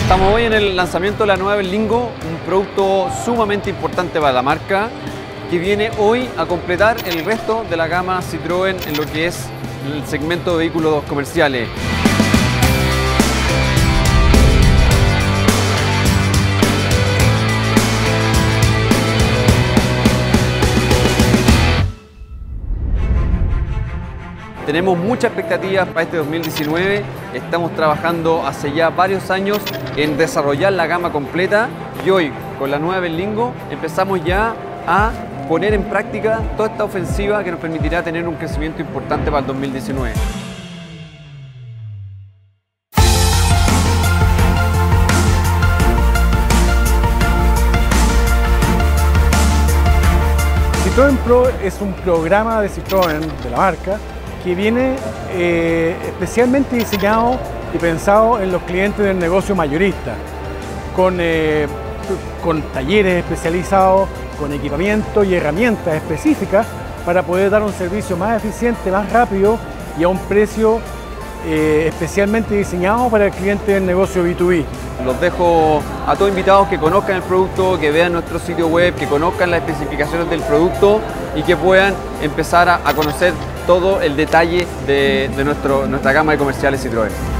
Estamos hoy en el lanzamiento de la nueva Berlingo, un producto sumamente importante para la marca que viene hoy a completar el resto de la gama Citroën en lo que es el segmento de vehículos comerciales. Tenemos muchas expectativas para este 2019, estamos trabajando hace ya varios años en desarrollar la gama completa y hoy con la nueva Berlingo empezamos ya a poner en práctica toda esta ofensiva que nos permitirá tener un crecimiento importante para el 2019. Citroën Pro es un programa de Citroën, de la marca, que viene especialmente diseñado y pensado en los clientes del negocio mayorista, con talleres especializados, con equipamiento y herramientas específicas para poder dar un servicio más eficiente, más rápido y a un precio especialmente diseñado para el cliente del negocio B2B. Los dejo a todos invitados que conozcan el producto, que vean nuestro sitio web, que conozcan las especificaciones del producto y que puedan empezar a conocer todo el detalle de nuestra gama de comerciales Citroën.